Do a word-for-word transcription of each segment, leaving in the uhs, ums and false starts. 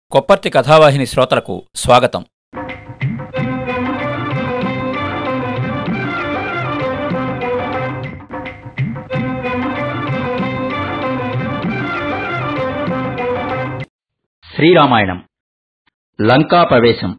కొప్పర్తి కథావాహిని శ్రోతలకు స్వాగతం. శ్రీరామాయణం లంకా ప్రవేశం.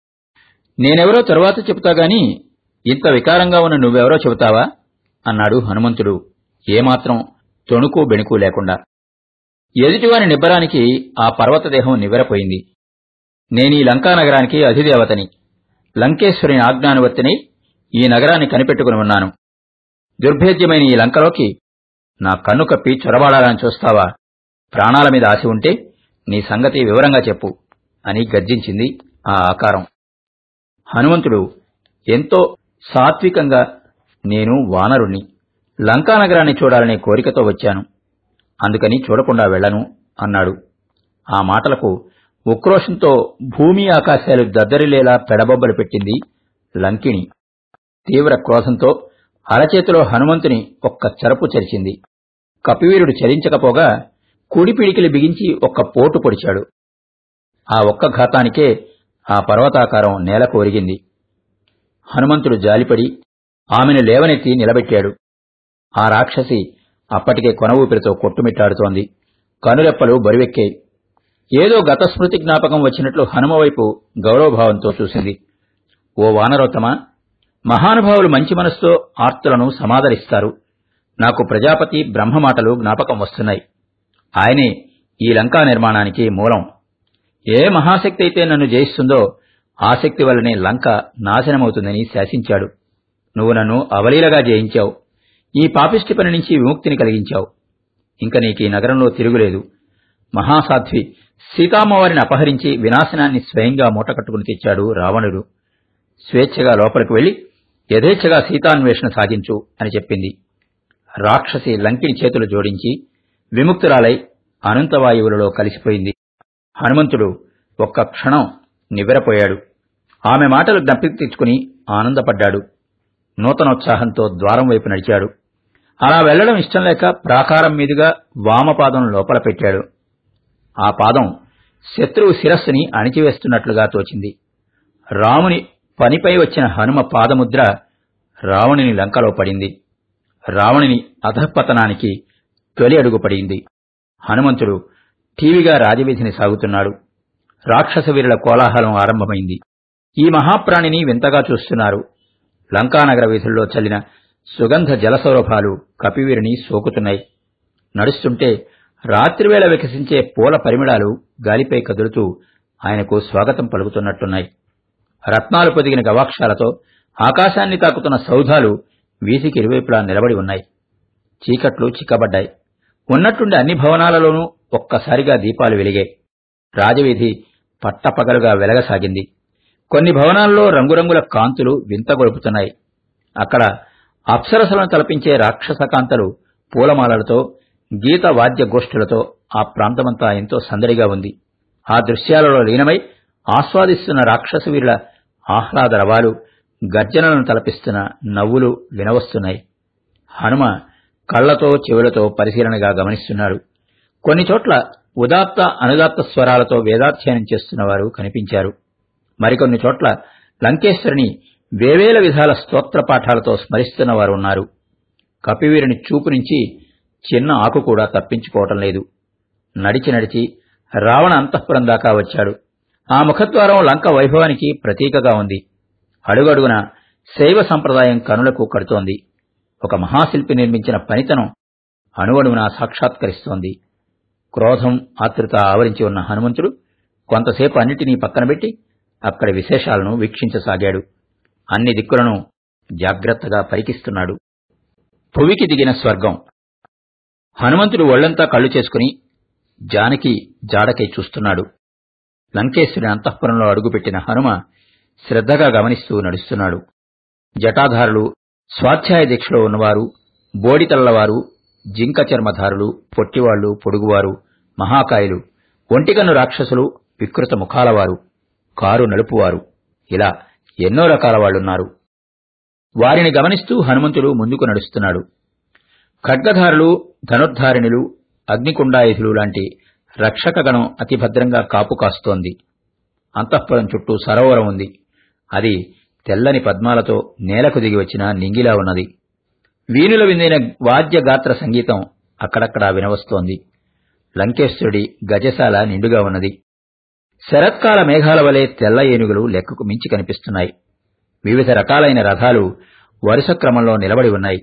నేనెవరో తరువాత చెబుతాగాని ఇంత వికారంగా ఉన్న నువ్వెవరో చెబుతావా అన్నాడు హనుమంతుడు ఏమాత్రం తొణుకు బెణుకు లేకుండా. ఎదుటివాని నిబ్బరానికి ఆ పర్వతదేహం నివ్వెరపోయింది. నేనీ లంకానగరానికి అధిదేవతని, లంకేశ్వరుని ఆజ్ఞానువర్తిని ఈ నగరాన్ని కనిపెట్టుకుని ఉన్నాను. దుర్భేద్యమైన ఈ లంకలోకి నా కన్ను కప్పి చొరబాడాలని చూస్తావా? ప్రాణాల మీద ఆశ ఉంటే నీ సంగతి వివరంగా చెప్పు అని గర్జించింది ఆ ఆకారం. హనుమంతుడు ఎంతో సాత్వికంగా, నేను వానరుణ్ణి, లంకానగరాన్ని చూడాలనే కోరికతో వచ్చాను, అందుకని చూడకుండా వెళ్లను అన్నాడు. ఆ మాటలకు ఉక్రోషంతో భూమి ఆకాశాలు దద్దరిలేలా పెడబొబ్బలు పెట్టింది లంకిణి. తీవ్ర క్రోధంతో అరచేతిలో హనుమంతుని ఒక్క చెరపు చరిచింది. కపివీరుడు చరించకపోగా కుడి పిడికిలి బిగించి ఒక్క పోటు పొడిచాడు. ఆ ఒక్క ఘాతానికే ఆ పర్వతాకారం నేలకు ఒరిగింది. హనుమంతుడు జాలిపడి ఆమెను లేవనెత్తి నిలబెట్టాడు. ఆ రాక్షసి అప్పటికే కొన ఊపిరితో కొట్టుమిట్టాడుతోంది. కనురెప్పలు బరువెక్కాయి. ఏదో గతస్మృతి జ్ఞాపకం వచ్చినట్లు హనుమవైపు గౌరవభావంతో చూసింది. ఓ వానరోత్తమ, మహానుభావులు మంచి మనసుతో ఆర్తులను సమాదరిస్తారు. నాకు ప్రజాపతి బ్రహ్మమాటలు జ్ఞాపకం వస్తున్నాయి. ఆయనే ఈ లంకా నిర్మాణానికి మూలం. ఏ మహాశక్తి అయితే నన్ను జయిస్తుందో ఆ శక్తి వల్లనే లంక నాశనమవుతుందని శాసించాడు. నువ్వు నన్ను అవలీలగా జయించావు. ఈ పాపిష్టి పని నుంచి విముక్తిని కలిగించావు. ఇంక నీకీ నగరంలో తిరుగులేదు. మహాసాధ్వి సీతామ్మవారిని అపహరించి వినాశనాన్ని స్వయంగా మూటకట్టుకుని తెచ్చాడు రావణుడు. స్వేచ్ఛగా లోపలికి వెళ్లి యథేచ్ఛగా సీతాన్వేషణ సాగించు అని చెప్పింది. రాక్షసి లంకిని చేతులు జోడించి విముక్తురాలై అనంతవాయువులలో కలిసిపోయింది. హనుమంతుడు ఒక్క క్షణం నివ్వెరపోయాడు. ఆమె మాటలు జ్ఞప్తికి తెచ్చుకుని ఆనందపడ్డాడు. నూతనోత్సాహంతో ద్వారం వైపు నడిచాడు. అలా వెళ్లడం ఇష్టం లేక ప్రాకారం మీదుగా వామపాదం లోపల పెట్టాడు. ఆ పాదం శత్రువు శిరస్సుని అణిచివేస్తున్నట్లుగా తోచింది. రాముని పనిపై వచ్చిన హనుమ పాదముద్ర రావణుని లంకలో పడింది. రావణుని అధఃపతనానికి తొలి అడుగు పడింది. హనుమంతుడు ఠీవిగా రాజవీధిని సాగుతున్నాడు. రాక్షస వీరుల కోలాహలం ఆరంభమైంది. ఈ మహాప్రాణిని వింతగా చూస్తున్నారు. లంకానగర వీధుల్లో చల్లిన సుగంధ జలసౌరభాలు కపివీరుని సోకుతున్నాయి. నడుస్తుంటే రాత్రివేళ వికసించే పూల పరిమళాలు గాలిపై కదులుతూ ఆయనకు స్వాగతం పలుకుతున్నట్టున్నాయి. రత్నాలు పొదిగిన గవాక్షాలతో ఆకాశాన్ని తాకుతున్న సౌధాలు వీధికి ఇరువైపులా నిలబడి ఉన్నాయి. చీకట్లు చిక్కబడ్డాయి. ఉన్నట్టుండి అన్ని భవనాలలోనూ ఒక్కసారిగా దీపాలు వెలిగాయి. రాజవీధి పట్టపగలుగా వెలగసాగింది. కొన్ని భవనాల్లో రంగురంగుల కాంతులు వింతగొలుపుతున్నాయి. అక్కడ అప్సరసలను తలపించే రాక్షస కాంతలు పూలమాలలతో, గీత వాద్య గోష్ఠులతో ఆ ప్రాంతమంతా ఎంతో సందడిగా ఉంది. ఆ దృశ్యాలలో లీనమై ఆస్వాదిస్తున్న రాక్షస వీరుల ఆహ్లాద రవాలు, గర్జనలను తలపిస్తున్న నవ్వులు వినవస్తున్నాయి. హనుమ కళ్లతో చెవులతో పరిశీలనగా గమనిస్తున్నాడు. కొన్ని చోట్ల ఉదాత్త అనుదాత్త స్వరాలతో వేదాధ్యయనం చేస్తున్నవారు కనిపించారు. మరికొన్ని చోట్ల లంకేశ్వరుని వేవేల విధాల స్తోత్ర పాఠాలతో స్మరిస్తున్నవారు ఉన్నారు. కపివీరుని చూపు నుంచి చిన్న ఆకు కూడా తప్పించుకోవటం లేదు. నడిచి నడిచి రావణ అంతఃపురం దాకా వచ్చాడు. ఆ ముఖద్వారం లంక వైభవానికి ప్రతీకగా ఉంది. అడుగడుగున శైవ సంప్రదాయం కనులకు కడుతోంది. ఒక మహాశిల్పి నిర్మించిన పనితనం అణువణువునా సాక్షాత్కరిస్తోంది. క్రోధం, ఆతృత ఆవరించి ఉన్న హనుమంతుడు కొంతసేపు అన్నిటినీ పక్కనబెట్టి అక్కడి విశేషాలను వీక్షించసాగాడు. అన్ని దిక్కులను జాగ్రత్తగా పరికిస్తున్నాడు. భువికి దిగిన స్వర్గం. హనుమంతుడు ఒళ్లంతా కళ్ళు చేసుకుని జానకి జాడకై చూస్తున్నాడు. లంకేశ్వరుని అంతఃపురంలో అడుగుపెట్టిన హనుమ శ్రద్ధగా గమనిస్తూ నడుస్తున్నాడు. జటాధారులు, స్వాధ్యాయ దీక్షలో ఉన్నవారు, బోడితల్లవారు, జింక చర్మధారులు, పొట్టివాళ్లు, పొడుగువారు, మహాకాయులు, ఒంటికన్ను రాక్షసులు, వికృత ముఖాలవారు, కారు నలుపువారు, ఇలా ఎన్నో రకాల వాళ్లున్నారు. వారిని గమనిస్తూ హనుమంతుడు ముందుకు నడుస్తున్నాడు. ఖడ్గధారులు, ధనుర్ధారిణులు, అగ్నికుండాయుధులు లాంటి రక్షకగణం అతి భద్రంగా కాపు కాస్తోంది. అంతఃపురం చుట్టూ సరోవరం ఉంది. అది తెల్లని పద్మాలతో నేలకు దిగి వచ్చిన నింగిలా ఉన్నది. వీణుల విందైన వాద్య గాత్ర సంగీతం అక్కడక్కడా వినవస్తోంది. లంకేశ్వరుడి గజశాల నిండుగా ఉన్నది. శరత్కాల మేఘాల వలె తెల్ల ఏనుగులు లెక్కకు మించి కనిపిస్తున్నాయి. వివిధ రకాలైన రథాలు వరుస క్రమంలో నిలబడి ఉన్నాయి.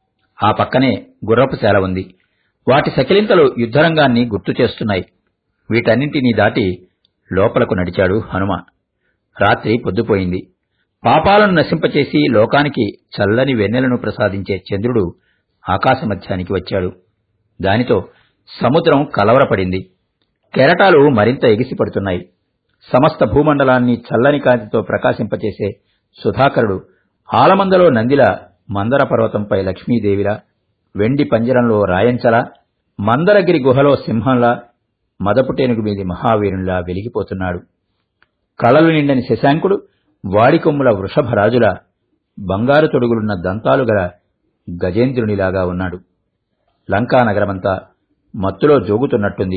ఆ పక్కనే గుర్రపు శాల ఉంది. వాటి సకిలింతలు యుద్ధరంగాన్ని గుర్తు చేస్తున్నాయి. వీటన్నింటినీ దాటి లోపలకు నడిచాడు హనుమ. రాత్రి పొద్దుపోయింది. పాపాలను నశింపచేసి లోకానికి చల్లని వెన్నెలను ప్రసాదించే చంద్రుడు ఆకాశమధ్యానికి వచ్చాడు. దానితో సముద్రం కలవరపడింది. కెరటాలు మరింత ఎగిసిపడుతున్నాయి. సమస్త భూమండలాన్ని చల్లని కాంతితో ప్రకాశింపచేసే సుధాకరుడు ఆలమందలో నందిలా, మందర పర్వతంపై లక్ష్మీదేవిలా, వెండి పంజరంలో రాయంచలా, మందరగిరి గుహలో సింహంలా, మదపుటేనుగు మీది మహావీరునిలా వెలిగిపోతున్నాడు. కళలు నిండని శశాంకుడు వాడికొమ్ముల వృషభరాజులా, బంగారు తొడుగులున్న దంతాలు గల గజేంద్రునిలాగా ఉన్నాడు. లంకానగరమంతా మత్తులో జోగుతున్నట్టుంది.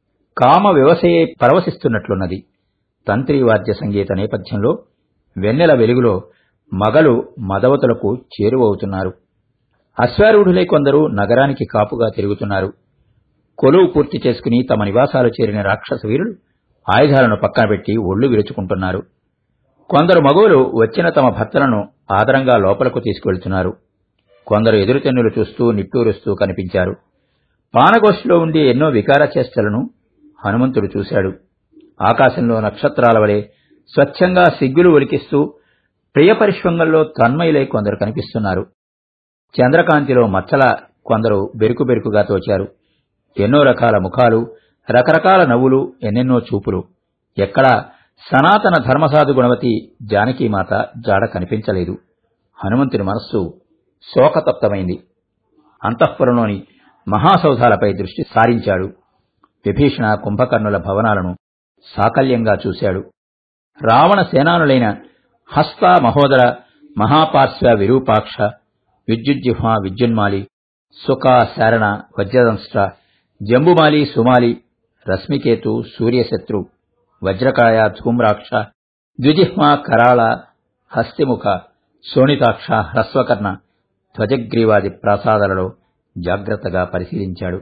కామ వ్యవసయే పరవశిస్తున్నట్లున్నది. తంత్రీవాద్య సంగీత నేపథ్యంలో వెన్నెల వెలుగులో మగలు మదవతులకు చేరువవుతున్నారు. అశ్వారూఢులై కొందరు నగరానికి కాపుగా తిరుగుతున్నారు. కొలువు పూర్తి చేసుకుని తమ నివాసాలు చేరిన రాక్షస వీరులు ఆయుధాలను పక్కన పెట్టి ఒళ్లు విరుచుకుంటున్నారు. కొందరు మగవులు వచ్చిన తమ భర్తలను ఆదరంగా లోపలకు తీసుకువెళ్తున్నారు. కొందరు ఎదురుతెన్నులు చూస్తూ నిట్టూరుస్తూ కనిపించారు. పానగోష్ఠిలో ఉండి ఎన్నో వికార చేష్టలను హనుమంతుడు చూశాడు. ఆకాశంలో నక్షత్రాల వలె స్వచ్ఛంగా సిగ్గులు ఒలికిస్తూ ప్రియపరిష్వంగంలో తన్మయులై కొందరు కనిపిస్తున్నారు. చంద్రకాంతిలో మచ్చల కొందరు బెరుకు బెరుకుగా తోచారు. ఎన్నో రకాల ముఖాలు, రకరకాల నవ్వులు, ఎన్నెన్నో చూపులు. ఎక్కడా సనాతన ధర్మసాధు గుణవతి జానకీమాత జాడ కనిపించలేదు. హనుమంతుని మనస్సు శోకతప్తమైంది. అంతఃపురంలోని మహాసౌధాలపై దృష్టి సారించాడు. విభీషణ కుంభకర్ణుల భవనాలను సాకల్యంగా చూశాడు. రావణ సేనానులైన హస్త, మహోదర, మహాపార్శ్వ, విరూపాక్ష, విద్యుజ్జిహ్వ, విద్యున్మాలి, సుఖ, శారణ, వజ్రదంష్ట్ర, జంబుమాలి, సుమాలి, రశ్మికేతు, సూర్యశత్రు, వజ్రకాయ, ధూమ్రాక్ష, ద్విజిహ్వ, కరాళ, హస్తిముఖ, శోణితాక్ష, హ్రస్వకర్ణ, ధ్వజగ్రీవాది ప్రాసాదాలలో జాగ్రత్తగా పరిశీలించాడు.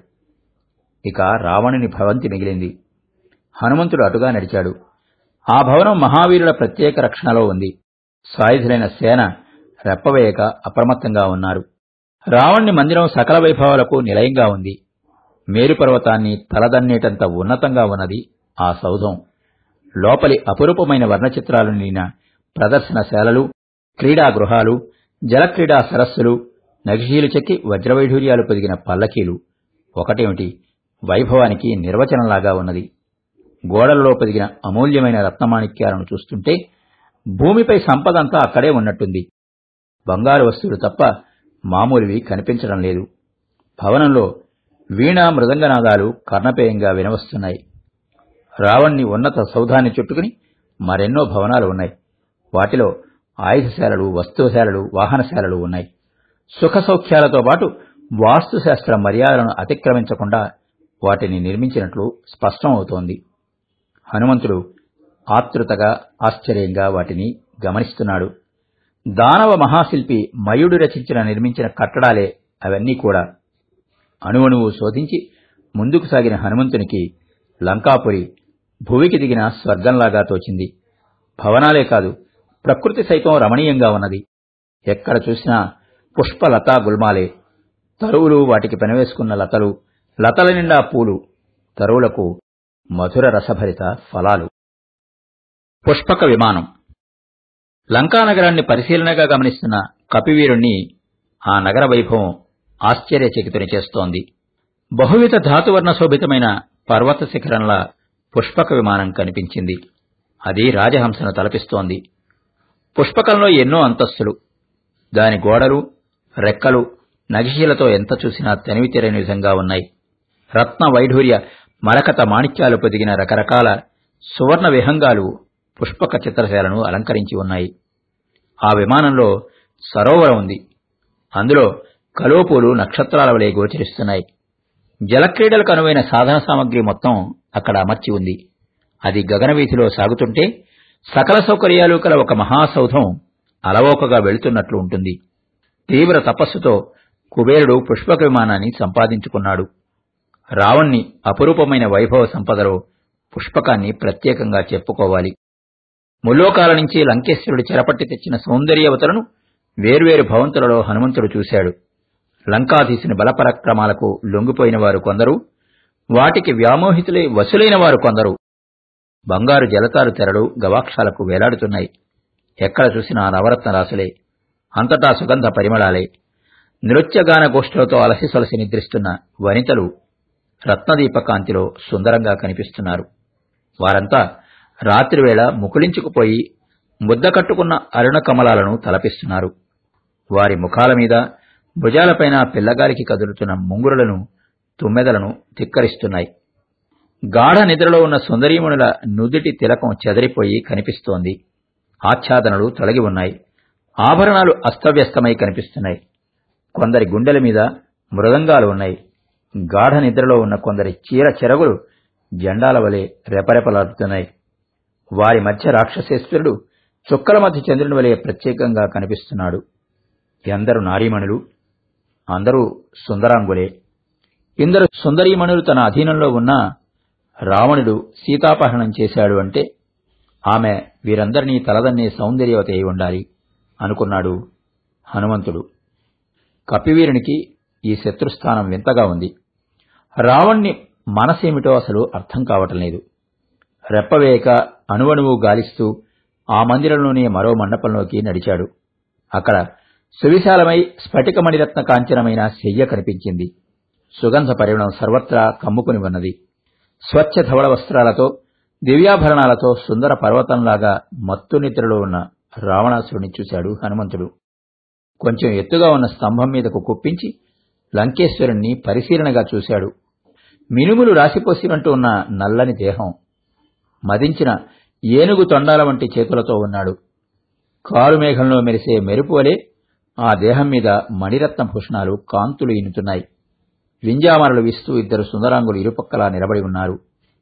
ఇక రావణుని భవంతి మిగిలింది. హనుమంతుడు అటుగా నడిచాడు. ఆ భవనం మహావీరుల ప్రత్యేక రక్షణలో ఉంది. సాయుధులైన సేన రెప్పవేయక అప్రమత్తంగా ఉన్నారు. రావణుని మందిరం సకల వైభవాలకు నిలయంగా ఉంది. మేరుపర్వతాన్ని తలదన్నేటంత ఉన్నతంగా ఉన్నది ఆ సౌధం. లోపలి అపురూపమైన వర్ణచిత్రాలు నిండిన ప్రదర్శనశాలలు, క్రీడాగృహాలు, జలక్రీడా సరస్సులు, నగిషీలు చెక్కి వజ్రవైఢూర్యాలు పొదిగిన పల్లకీలు ఒకటేమిటి, వైభవానికి నిర్వచనంలాగా ఉన్నది. గోడలలో పొదిగిన అమూల్యమైన రత్నమాణిక్యాలను చూస్తుంటే భూమిపై సంపదంతా అక్కడే ఉన్నట్టుంది. బంగారు వస్తువులు తప్ప మామూలువి కనిపించడం లేదు. భవనంలో వీణా మృదంగనాదాలు కర్ణపేయంగా వినవస్తున్నాయి. రావణ్ణి ఉన్నత సౌధాన్ని చుట్టుకుని మరెన్నో భవనాలు ఉన్నాయి. వాటిలో ఆయుధశాలలు, వస్తుశాలలు, వాహనశాలలు ఉన్నాయి. సుఖ సౌఖ్యాలతో పాటు వాస్తుశాస్త్ర మర్యాదలను అతిక్రమించకుండా వాటిని నిర్మించినట్లు స్పష్టమవుతోంది. హనుమంతుడు ఆతృతగా, ఆశ్చర్యంగా వాటిని గమనిస్తున్నాడు. దానవ మహాశిల్పి మయుడు రచించిన నిర్మించిన కట్టడాలే అవన్నీ కూడా. అణువణువు శోధించి ముందుకు సాగిన హనుమంతునికి లంకాపురి భువికి దిగిన స్వర్గంలాగా తోచింది. భవనాలే కాదు, ప్రకృతి సైతం రమణీయంగా ఉన్నది. ఎక్కడ చూసినా పుష్పలతా గుల్మాలే. తరువులు, వాటికి పెనవేసుకున్న లతలు, లతల నిండా పూలు, తరువులకు మధుర రసభరిత ఫలాలు. పుష్పక విమానం. లంకానగరాన్ని పరిశీలనగా గమనిస్తున్న కపివీరుణ్ణి ఆ నగర వైభవం ఆశ్చర్యచకితుని చేస్తోంది. బహువిధ ధాతువర్ణ శోభితమైన పర్వత శిఖరంలా పుష్పక విమానం కనిపించింది. అది రాజహంసను తలపిస్తోంది. పుష్పకంలో ఎన్నో అంతస్తులు. దాని గోడలు, రెక్కలు నగిషీలతో ఎంత చూసినా తనివి తీరని విధంగా ఉన్నాయి. రత్న వైఢూర్య మరకత మాణిక్యాలు పొదిగిన రకరకాల సువర్ణ విహంగాలు పుష్పక చిత్రశాలను అలంకరించి ఉన్నాయి. ఆ విమానంలో సరోవరం ఉంది. అందులో కలోపులు నక్షత్రాల వలె గోచరిస్తున్నాయి. జలక్రీడలకు అనువైన సాధన సామగ్రి మొత్తం అక్కడ అమర్చి ఉంది. అది గగనవీధిలో సాగుతుంటే సకల సౌకర్యాలు కల ఒక మహాసౌధం అలవోకగా వెళుతున్నట్లు ఉంటుంది. తీవ్ర తపస్సుతో కుబేరుడు పుష్పక విమానాన్ని సంపాదించుకున్నాడు. రావణ్ణి అపురూపమైన వైభవ సంపదలో పుష్పకాన్ని ప్రత్యేకంగా చెప్పుకోవాలి. ముల్లోకాల నుంచి లంకేశ్వరుడు చెరపట్టి తెచ్చిన సౌందర్యవతలను వేర్వేరు భవంతులలో హనుమంతుడు చూశాడు. లంకాధీశుని బలపరాక్రమాలకు లొంగిపోయిన వారు కొందరు, వాటికి వ్యామోహితులై వశులైన వారు కొందరు. బంగారు జలతారు తెరలు గవాక్షాలకు వేలాడుతున్నాయి. ఎక్కడ చూసినా నవరత్న రాసులే, అంతటా సుగంధ పరిమళాలే. నృత్యగాన గోష్ఠులతో అలసి సొలసి నిద్రిస్తున్న వనితలు రత్నదీపకాంతిలో సుందరంగా కనిపిస్తున్నారు. వారంతా రాత్రివేళ ముకుళించుకుపోయి ముద్ద కట్టుకున్న అరుణ కమలాలను తలపిస్తున్నారు. వారి ముఖాల మీద, భుజాలపైన పిల్లగాలికి కదులుతున్న ముంగురులను, తుమ్మెదలను ధిక్కరిస్తున్నాయి. గాఢ నిద్రలో ఉన్న సుందరీమణుల నుదిటి తిలకం చెదరిపోయి కనిపిస్తోంది. ఆచ్ఛాదనలు తొలగి ఉన్నాయి. ఆభరణాలు అస్తవ్యస్తమై కనిపిస్తున్నాయి. కొందరి గుండెల మీద మృదంగాలు ఉన్నాయి. గాఢ నిద్రలో ఉన్న కొందరి చీర చెరగులు జెండాల వలె రెపరెపలాడుతున్నాయి. వారి మధ్య రాక్షసేశ్వరుడు చుక్కల మధ్య చంద్రుని వలె ప్రత్యేకంగా కనిపిస్తున్నాడు. ఎందరు నారీమణులు, అందరూ సుందరాంగులే. ఇందరు సుందరీమణులు తన అధీనంలో ఉన్న రావణుడు సీతాపహరణం చేశాడు అంటే ఆమె వీరందరినీ తలదన్నే సౌందర్యవతి అయి ఉండాలి అనుకున్నాడు హనుమంతుడు. కపివీరునికి ఈ శత్రుస్థానం వింతగా ఉంది. రావణ్ణి మనసేమిటో అసలు అర్థం కావటం లేదు. రెప్పవేయక అణువణువు గాలిస్తూ ఆ మందిరంలోనే మరో మండపంలోకి నడిచాడు. అక్కడ సువిశాలమై స్ఫటిక మణిరత్న కాంచనమైన శయ్య కనిపించింది. సుగంధ పరిమళం సర్వత్రా కమ్ముకుని ఉన్నది. స్వచ్ఛ ధవళ వస్త్రాలతో, దివ్యాభరణాలతో సుందర పర్వతంలాగా మత్తు నిద్రలో ఉన్న రావణాసురుని చూశాడు హనుమంతుడు. కొంచెం ఎత్తుగా ఉన్న స్తంభం మీదకు కుప్పించి లంకేశ్వరుణ్ణి పరిశీలనగా చూశాడు. మినుములు రాసిపోసినట్టు ఉన్న నల్లని దేహం, మదించిన ఏనుగు తొండాల వంటి చేతులతో ఉన్నాడు. కారుమేఘంలో మెరిసే మెరుపు వలె ఆ దేహం మీద మణిరత్న భూషణాలు కాంతులు ఇనుతున్నాయి. వింజామరలు వీస్తూ ఇద్దరు సుందరాంగులు ఇరుపక్కలా నిలబడి ఉన్నారు.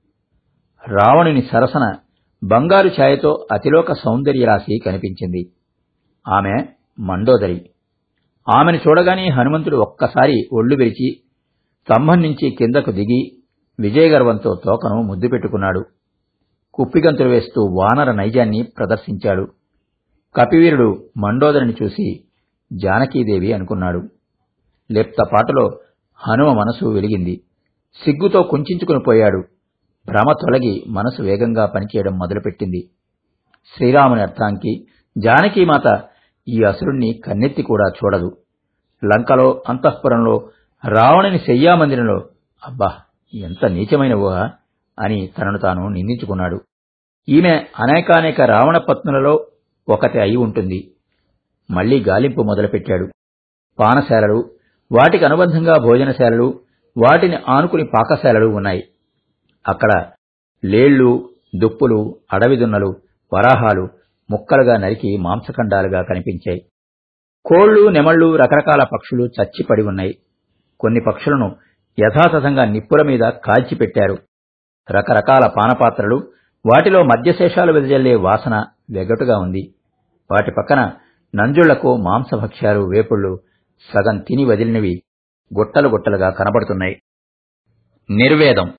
రావణుని సరసన బంగారు ఛాయతో అతిలోక సౌందర్యరాశి కనిపించింది. ఆమె మండోదరి. ఆమెను చూడగానే హనుమంతుడు ఒక్కసారి ఒళ్లు విరిచి స్తంభం నుంచి కిందకు దిగి విజయగర్వంతో తోకను ముద్దు పెట్టుకున్నాడు. కుప్పిగంతులు వేస్తూ వానర నైజాన్ని ప్రదర్శించాడు. కపివీరుడు మండోదరిని చూసి జానకీదేవి అనుకున్నాడు. లెప్తపాటులో హనుమ మనసు వెలిగింది. సిగ్గుతో కుంచుకుని పోయాడు. భ్రమ తొలగి మనసు వేగంగా పనిచేయడం మొదలుపెట్టింది. శ్రీరాముని అర్థాంకి జానకీమాత ఈ అసురుణ్ణి కన్నెత్తి కూడా చూడదు. లంకలో, అంతఃపురంలో, రావణుని శయ్యామందిరంలో అబ్బా ఎంత నీచమైన ఊహ అని తనను తాను నిందించుకున్నాడు. ఈమె అనేకానేక రావణ పత్నులలో ఒకటి అయి ఉంటుంది. మళ్లీ గాలింపు మొదలుపెట్టాడు. పానశాలలు, వాటికి అనుబంధంగా భోజనశాలలు, వాటిని ఆనుకుని పాకశాలలు ఉన్నాయి. అక్కడ లేళ్లు, దుప్పులు, అడవిదున్నలు, వరాహాలు ముక్కలుగా నరికి మాంసఖండాలుగా కనిపించాయి. కోళ్లు, నెమళ్లు, రకరకాల పక్షులు చచ్చిపడి ఉన్నాయి. కొన్ని పక్షులను యథాతథంగా నిప్పుల మీద కాల్చిపెట్టారు. రకరకాల పానపాత్రలు, వాటిలో మద్యశేషాలు వెదజల్లే వాసన వెగటుగా ఉంది. వాటి పక్కన నంజుళ్లకు మాంసభక్ష్యాలు, వేపుళ్లు సగం తిని వదిలినవి గుట్టలు గుట్టలుగా కనబడుతున్నాయి. నిర్వేదం.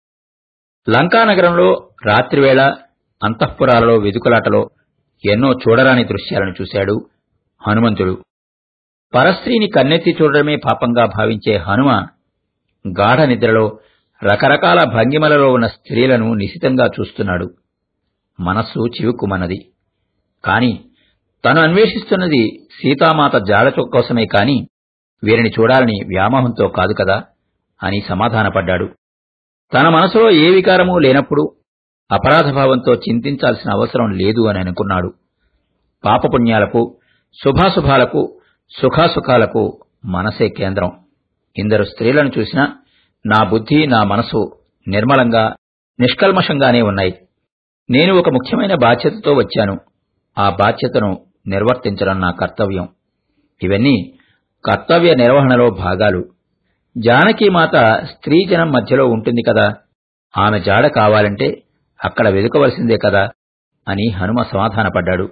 లంకానగరంలో రాత్రివేళ అంతఃపురాలలో వెదుకులాటలో ఎన్నో చూడరాని దృశ్యాలను చూశాడు హనుమంతుడు. పరస్త్రీని కన్నెత్తి చూడడమే పాపంగా భావించే హనుమ గాఢ నిద్రలో రకరకాల భంగిమలలో ఉన్న స్త్రీలను నిశితంగా చూస్తున్నాడు. మనస్సు చివుక్కుమన్నది. కాని తను అన్వేషిస్తున్నది సీతామాత జాడ కోసమే కాని వీరిని చూడాలని వ్యామోహంతో కాదు కదా అని సమాధానపడ్డాడు. తన మనసులో ఏ వికారమూ లేనప్పుడు అపరాధభావంతో చింతించాల్సిన అవసరం లేదు అని అనుకున్నాడు. పాపపుణ్యాలకు, శుభాశుభాలకు, సుఖాసుఖాలకు మనసే కేంద్రం. ఇందరు స్త్రీలను చూసినా నా బుద్ధి, నా మనసు నిర్మలంగా, నిష్కల్మషంగానే ఉన్నాయి. నేను ఒక ముఖ్యమైన బాధ్యతతో వచ్చాను. ఆ బాధ్యతను నిర్వర్తించడం నా కర్తవ్యం. ఇవన్నీ కర్తవ్య నిర్వహణలో భాగాలు. జానకీమాత స్త్రీజనం మధ్యలో ఉంటుంది కదా, ఆమె జాడ కావాలంటే అక్కడ వెదుకవలసిందే కదా అని హనుమ సమాధానపడ్డాడు.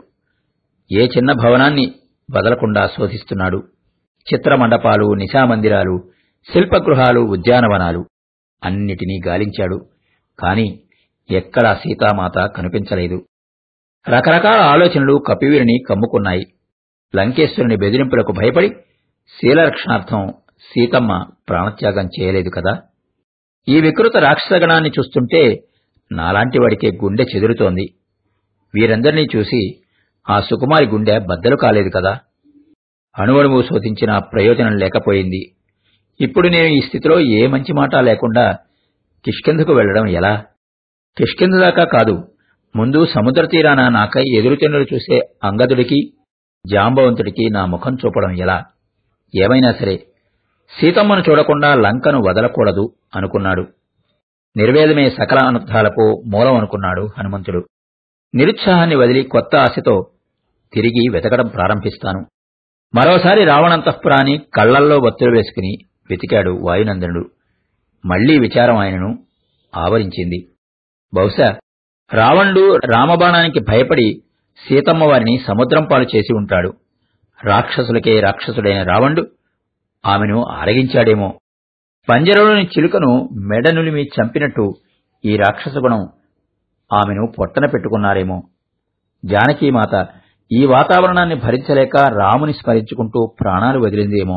ఏ చిన్న భవనాన్ని వదలకుండా శోధిస్తున్నాడు. చిత్రమండపాలు, నిశామందిరాలు, శిల్పగృహాలు, ఉద్యానవనాలు అన్నిటినీ గాలించాడు. కాని ఎక్కడా సీతామాత కనిపించలేదు. రకరకాల ఆలోచనలు కపివీరుని కమ్ముకున్నాయి. లంకేశ్వరుని బెదిరింపులకు భయపడి శీలరక్షణార్థం సీతమ్మ ప్రాణత్యాగం చేయలేదు కదా. ఈ వికృత రాక్షసగణాన్ని చూస్తుంటే నాలాంటివాడికే గుండె చెదురుతోంది. వీరందరినీ చూసి ఆ సుకుమారి గుండె బద్దలు కాలేదు కదా. అణువణువు శోధించిన ప్రయోజనం లేకపోయింది. ఇప్పుడు నేను ఈ స్థితిలో ఏ మంచి మాట లేకుండా కిష్కింధకు వెళ్లడం ఎలా? కిష్కింధ దాకా కాదు, ముందు సముద్ర తీరాన నాకై ఎదురుతెన్నులు చూసే అంగదుడికి, జాంబవంతుడికి నా ముఖం చూపడం ఎలా? ఏమైనా సరే సీతమ్మను చూడకుండా లంకను వదలకూడదు అనుకున్నాడు. నిర్వేదమే సకల అనర్థాలకు మూలం అనుకున్నాడు హనుమంతుడు. నిరుత్సాహాన్ని వదిలి కొత్త ఆశతో తిరిగి వెతకడం ప్రారంభిస్తాను. మరోసారి రావణంతఃపురాన్ని కళ్లల్లో వత్తులు వేసుకుని వెతికాడు వాయునందనుడు. మళ్లీ విచారం ఆయనను ఆవరించింది. బహుశా రావణుడు రామబాణానికి భయపడి సీతమ్మ వారిని సముద్రం పాలు చేసి ఉంటాడు. రాక్షసులకే రాక్షసుడైన రావణుడు ఆమెను ఆరగించాడేమో. పంజరంలోని చిలుకను మెడనులిమి చంపినట్టు ఈ రాక్షసగుణం ఆమెను పొట్టన పెట్టుకున్నారేమో. జానకీమాత ఈ వాతావరణాన్ని భరించలేక రాముని స్మరించుకుంటూ ప్రాణాలు వదిలిందేమో.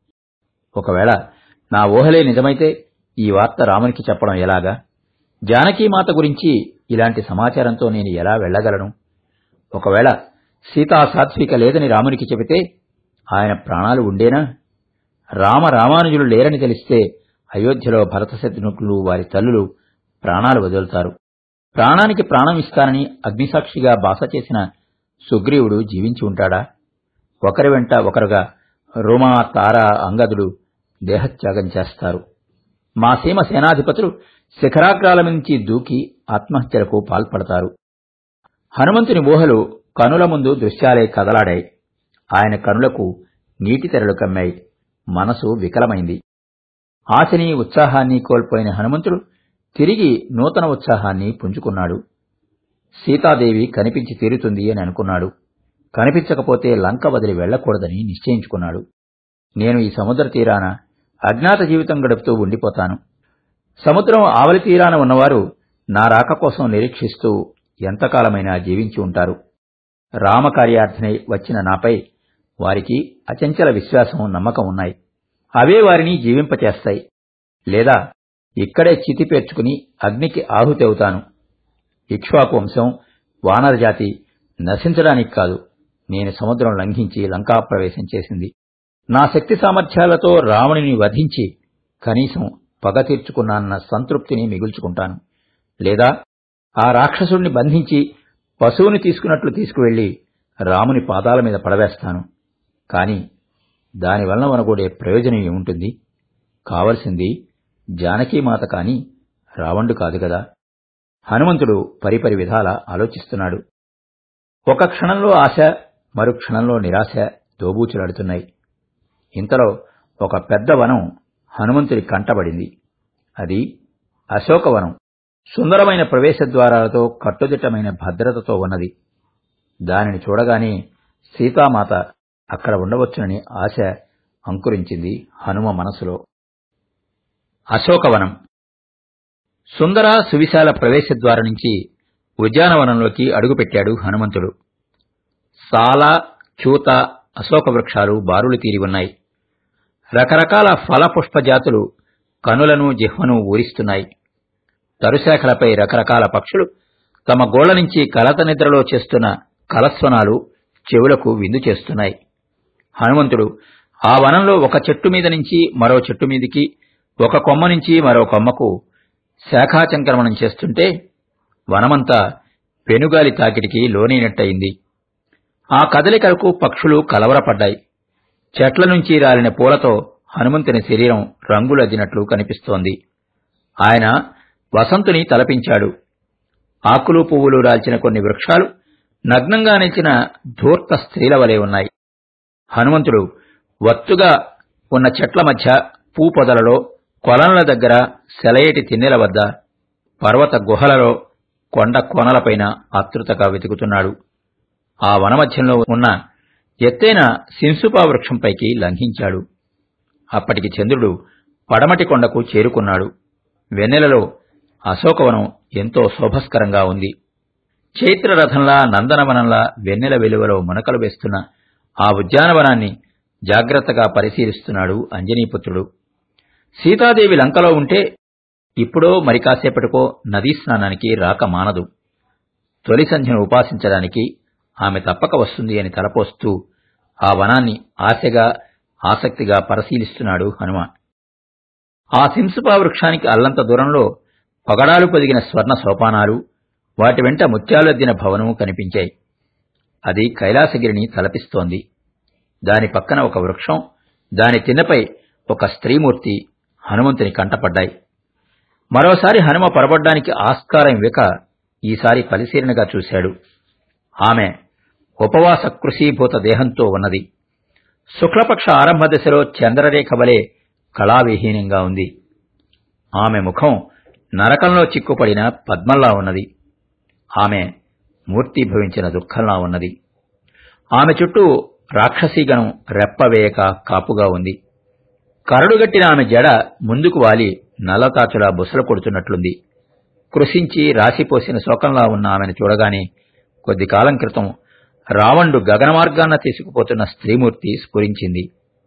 ఒకవేళ నా ఊహలే నిజమైతే ఈ వార్త రామునికి చెప్పడం ఎలాగా? జానకీమాత గురించి ఇలాంటి సమాచారంతో నేను ఎలా వెళ్లగలను? ఒకవేళ సీతా సాత్విక లేదని రామునికి చెబితే ఆయన ప్రాణాలు ఉండేనా? రామ రామానుజులు లేరని తెలిస్తే అయోధ్యలో భరతశత్రుఘ్నులు వారి తల్లులు ప్రాణాలు వదులుతారు. ప్రాణానికి ప్రాణం ఇస్తానని అగ్నిసాక్షిగా బాస చేసిన సుగ్రీవుడు జీవించి ఉంటాడా? ఒకరి వెంట ఒకరుగా రుమ, తార, అంగదుడు దేహత్యాగం చేస్తారు. మా సీమ సేనాధిపతులు శిఖరాగ్రాల నుంచి దూకి ఆత్మహత్యలకు పాల్పడతారు. హనుమంతుని ఊహలు కనుల ముందు దృశ్యాలే కదలాడాయి. ఆయన కనులకు నీటి తెరలు కమ్మాయి. మనసు వికలమైంది. ఆశని, ఉత్సాహాన్ని కోల్పోయిన హనుమంతుడు తిరిగి నూతన ఉత్సాహాన్ని పుంజుకున్నాడు. సీతాదేవి కనిపించి తీరుతుంది అని అనుకున్నాడు. కనిపించకపోతే లంక వదిలి వెళ్లకూడదని నిశ్చయించుకున్నాడు. నేను ఈ సముద్ర తీరాన అజ్ఞాత జీవితం గడుపుతూ ఉండిపోతాను. సముద్రం ఆవలి తీరాన ఉన్నవారు నా రాక కోసం నిరీక్షిస్తూ ఎంతకాలమైనా జీవించి ఉంటారు. రామకార్యార్థనై వచ్చిన నాపై వారికి అచంచల విశ్వాసం, నమ్మకం ఉన్నాయి. అవే వారిని జీవింపచేస్తాయి. లేదా ఇక్కడే చితి పేర్చుకుని అగ్నికి ఆహుతి అవుతాను. ఇక్ష్వాకు వంశం, వానరజాతి నశించడానికి కాదు నేను సముద్రం లంఘించి లంకాప్రవేశం చేసింది. నా శక్తి సామర్థ్యాలతో రావణుని వధించి కనీసం పగ తీర్చుకున్నానన్న సంతృప్తిని మిగుల్చుకుంటాను. లేదా ఆ రాక్షసుడిని బంధించి పశువుని తీసుకున్నట్లు తీసుకువెళ్లి రాముని పాదాల మీద పడవేస్తాను. కాని దానివలన వనగూడే ప్రయోజనం ఏముంటుంది? కావలసింది జానకీమాత కాని రావణుడు కాదు కదా. హనుమంతుడు పరిపరి విధాల ఆలోచిస్తున్నాడు. ఒక క్షణంలో ఆశ, మరు క్షణంలో నిరాశ దోబూచులాడుతున్నాయి. ఇంతలో ఒక పెద్ద వనం హనుమంతుడి కంటబడింది. అది అశోకవనం. సుందరమైన ప్రవేశ ద్వారాలతో కట్టుదిట్టమైన భద్రతతో ఉన్నది. దానిని చూడగానే సీతామాత అక్కడ ఉండవచ్చునని ఆశ అంకురించింది హనుమ మనసులో. అశోకవనం సుందర సువిశాల ప్రవేశద్వారం నుంచి ఉద్యానవనంలోకి అడుగుపెట్టాడు హనుమంతుడు. సాల, చూత, అశోక వృక్షాలు బారులు తీరి ఉన్నాయి. రకరకాల ఫలపుష్ప జాతులు కనులను జిహ్వను ఊరిస్తున్నాయి. తరుశాఖలపై రకరకాల పక్షులు తమ గోళ్ల నుంచి కలత నిద్రలో చేస్తున్న కలస్వనాలు చెవులకు విందు చేస్తున్నాయి. హనుమంతుడు ఆ వనంలో ఒక చెట్టు మీద నుంచి మరో చెట్టు మీదికి, ఒక కొమ్మ నుంచి మరో కొమ్మకు శాఖాచంక్రమణం చేస్తుంటే వనమంతా పెనుగాలి తాకిడికి లోనైనట్టయింది. ఆ కదలికలకు పక్షులు కలవరపడ్డాయి. చెట్ల నుంచి రాలిన పూలతో హనుమంతుని శరీరం రంగులద్దినట్లు కనిపిస్తోంది. ఆయన వసంతుని తలపించాడు. ఆకులు పువ్వులు రాల్చిన కొన్ని వృక్షాలు నగ్నంగా నిలిచిన ధూర్త స్త్రీల వలె ఉన్నాయి. హనుమంతుడు వత్తుగా ఉన్న చెట్ల మధ్య, పూ పొదలలో, కొలనుల దగ్గర, సెలయేటి తిన్నెల వద్ద, పర్వత గుహలలో, కొండ కోనలపైన ఆతృతగా వెతుకుతున్నాడు. ఆ వనమధ్యంలో ఉన్న ఎత్తైన సింసుపా వృక్షంపైకి లంఘించాడు. అప్పటికి చంద్రుడు పడమటి కొండకు చేరుకున్నాడు. వెన్నెలలో అశోకవనం ఎంతో శోభస్కరంగా ఉంది. చైత్రరథంలా, నందనవనంలా వెన్నెల వెలువలో మునకలు వేస్తున్న ఆ ఉద్యానవనాన్ని జాగ్రత్తగా పరిశీలిస్తున్నాడు అంజనీపుత్రుడు. సీతాదేవి లంకలో ఉంటే ఇప్పుడో మరి కాసేపటికో నదీ స్నానానికి రాక మానదు. తొలి సంధ్యను ఉపాసించడానికి ఆమె తప్పక వస్తుంది అని తలపోస్తూ ఆ వనాన్ని ఆశగా, ఆసక్తిగా పరిశీలిస్తున్నాడు హనుమ. ఆ సింసుపా వృక్షానికి అల్లంత దూరంలో పగడాలు పొదిగిన స్వర్ణ సోపానాలు, వాటి వెంట ముత్యాలొద్దిన భవనము కనిపించాయి. అది కైలాసగిరిని తలపిస్తోంది. దాని పక్కన ఒక వృక్షం, దాని తిన్నపై ఒక స్త్రీమూర్తి హనుమంతుని కంటపడ్డాయి. మరోసారి హనుమ పొరబడ్డానికి ఆస్కారం ఇవ్వక ఈసారి పరిశీలనగా చూశాడు. ఆమె ఉపవాస కృషీభూత దేహంతో ఉన్నది. శుక్లపక్ష ఆరంభ దశలో చంద్రరేఖ వలె కళావిహీనంగా ఉంది. ఆమె ముఖం నరకంలో చిక్కుపడిన పద్మంలా ఉన్నది. ఆమె మూర్తీభవించిన దుఃఖంలా ఉన్నది. ఆమె చుట్టూ రాక్షసీగణం రెప్పవేయక కాపుగా ఉంది. కరడుగట్టిన ఆమె జడ ముందుకు వాలి నల్లతాచులా బుసలు కొడుతున్నట్లుంది. కృశించి రాశిపోసిన శోకంలా ఉన్న ఆమెను చూడగానే కొద్ది కాలం క్రితం రావణుడు గగనమార్గాన తీసుకుపోతున్న స్త్రీమూర్తి స్ఫురించింది.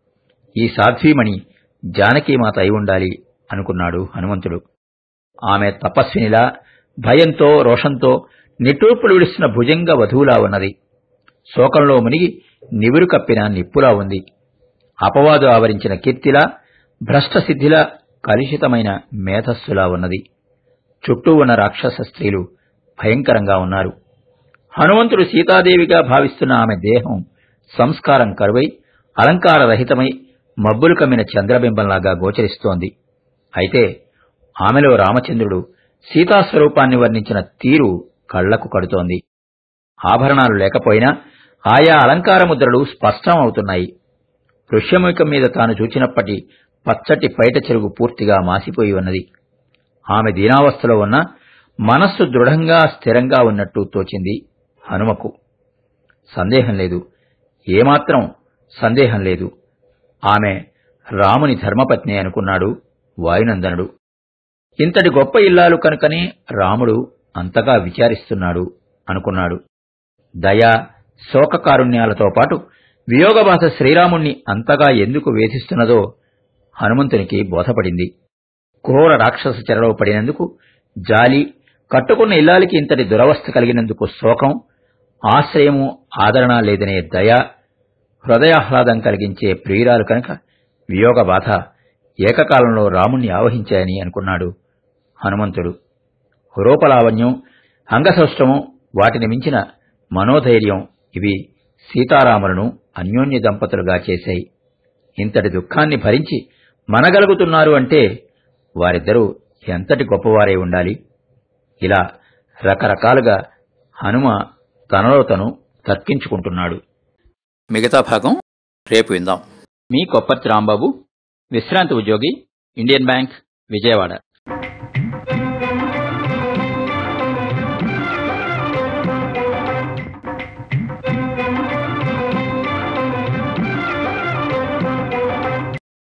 ఈ సాధ్వీమణి జానకీమాత అయి ఉండాలి అనుకున్నాడు హనుమంతుడు. ఆమె తపస్వినిలా, భయంతో, రోషంతో నిట్టూర్పులు విడుస్తున్న భుజంగ వధువులా ఉన్నది. శోకంలో మునిగి నివురు కప్పిన నిప్పులా ఉంది. అపవాదు ఆవరించిన కీర్తిలా, భ్రష్టసిద్ధిలా, కలుషితమైన మేధస్సులా ఉన్నది. చుట్టూ ఉన్న రాక్షస స్త్రీలు భయంకరంగా ఉన్నారు. హనుమంతుడు సీతాదేవిగా భావిస్తున్న ఆమె దేహం సంస్కారం కరువై, అలంకారరహితమై, మబ్బులు కమ్మిన చంద్రబింబంలాగా గోచరిస్తోంది. అయితే ఆమెలో రామచంద్రుడు సీతాస్వరూపాన్ని వర్ణించిన తీరు కళ్లకు కడుతోంది. ఆభరణాలు లేకపోయినా ఆయా అలంకార ముద్రలు స్పష్టం అవుతున్నాయి. ఋష్యముఖం మీద తాను చూచినప్పటి పచ్చటి పైట చెరుగు పూర్తిగా మాసిపోయి ఉన్నది. ఆమె దీనావస్థలో ఉన్న మనస్సు దృఢంగా, స్థిరంగా ఉన్నట్టు తోచింది హనుమకు. సందేహం లేదు, ఏమాత్రం సందేహం లేదు. ఆమె రాముని ధర్మపత్ని అనుకున్నాడు వాయునందనుడు. ఇంతటి గొప్ప ఇల్లాలు కనుకనే రాముడు అంతగా విచారిస్తున్నాడు అనుకున్నాడు. దయా, శోకకారుణ్యాలతో పాటు వియోగబాధ శ్రీరాముణ్ణి అంతగా ఎందుకు వేధిస్తున్నదో హనుమంతునికి బోధపడింది. క్రూర రాక్షస చెరలో పడినందుకు జాలి, కట్టుకున్న ఇల్లాలికి ఇంతటి దురవస్థ కలిగినందుకు శోకం, ఆశ్రయము, ఆదరణ లేదనే దయ, హృదయాహ్లాదం కలిగించే ప్రియురాలు కనుక వియోగబాధ ఏకకాలంలో రాముణ్ణి ఆవహించాయని అనుకున్నాడు హనుమంతుడు. రూపలావణ్యం, అంగసౌష్ఠవం, వాటిని మించిన మనోధైర్యం ఇవి సీతారాములను అన్యోన్య దంపతులుగా చేశాయి. ఇంతటి దుఃఖాన్ని భరించి మనగలుగుతున్నారు అంటే వారిద్దరూ ఎంతటి గొప్పవారై ఉండాలి. ఇలా రకరకాలుగా హనుమ తనలో తను తర్కించుకుంటున్నాడు. మిగతా భాగం రేపు విందాం. మీ కొప్పర్తి రాంబాబు, విశ్రాంతి ఉద్యోగి, ఇండియన్ బ్యాంక్, విజయవాడ.